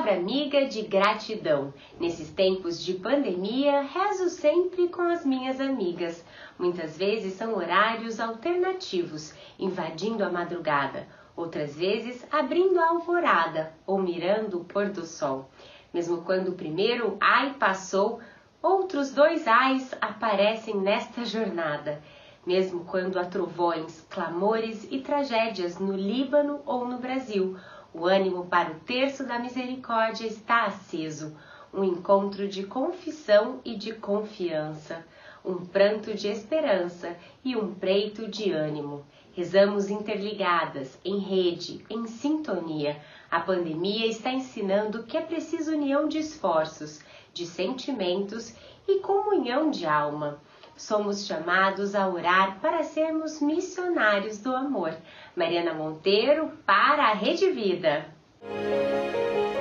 Palavra amiga de gratidão. Nesses tempos de pandemia, rezo sempre com as minhas amigas. Muitas vezes são horários alternativos, invadindo a madrugada. Outras vezes abrindo a alvorada ou mirando o pôr do sol. Mesmo quando o primeiro ai passou, outros dois ais aparecem nesta jornada. Mesmo quando há trovões, clamores e tragédias no Líbano ou no Brasil, o ânimo para o terço da misericórdia está aceso. Um encontro de confissão e de confiança, um pranto de esperança e um preito de ânimo. Rezamos interligadas, em rede, em sintonia. A pandemia está ensinando que é preciso união de esforços, de sentimentos e comunhão de alma. Somos chamados a orar para sermos missionários do amor. Mariana Monteiro para a Rede Vida.